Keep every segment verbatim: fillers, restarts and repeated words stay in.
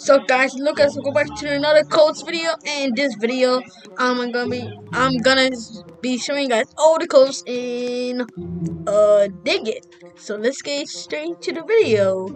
So guys, look, let's go back to another codes video. And this video, I'm gonna be I'm gonna be showing you guys all the codes in uh Dig It. So let's get straight to the video.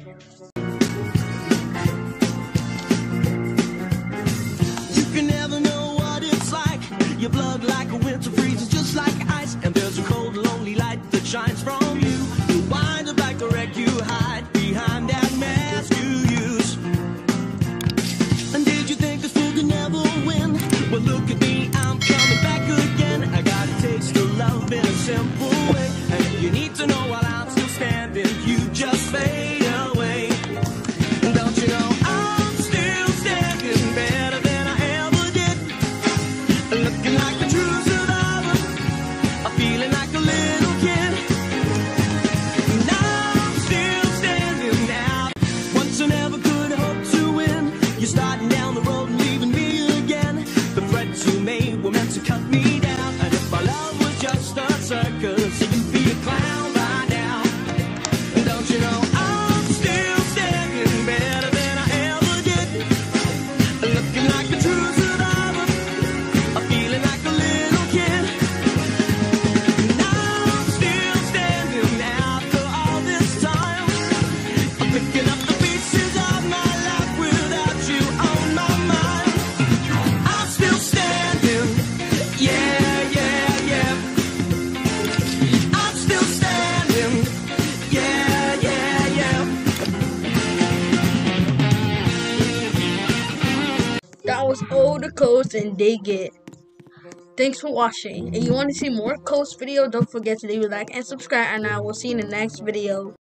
You can never know what it's like. Your blood like a winter freezes just like ice, and there's a cold, lonely light that shines from you. You wind up like a wreck, you hide behind that mask you use. And did you think this fool could never win? Well, look at me, I'm coming back again. I got a taste of love in a simple way, and if you need to know while I'm still standing, you just fade away. And don't you know I'm still standing better than I ever did, looking like a true survivor, I'm feeling like a little kid. And I'm still standing now. Once I never could hope to win. You're starting down the road and leaving me again. The threats you made were meant to cut me down, and if our love was just a circus, you'd be a clown by now. And don't you know I'm still standing better than I ever did, looking like a true survivor, I'm feeling like a little kid. And I'm still standing after all this time. I'm picking up the pieces of my life without you on my mind. I'm still standing, yeah, yeah, yeah. I'm still standing, yeah, yeah, yeah. That was all the codes in Dig It. Thanks for watching. If you want to see more codes video, don't forget to leave a like and subscribe, and I will see you in the next video.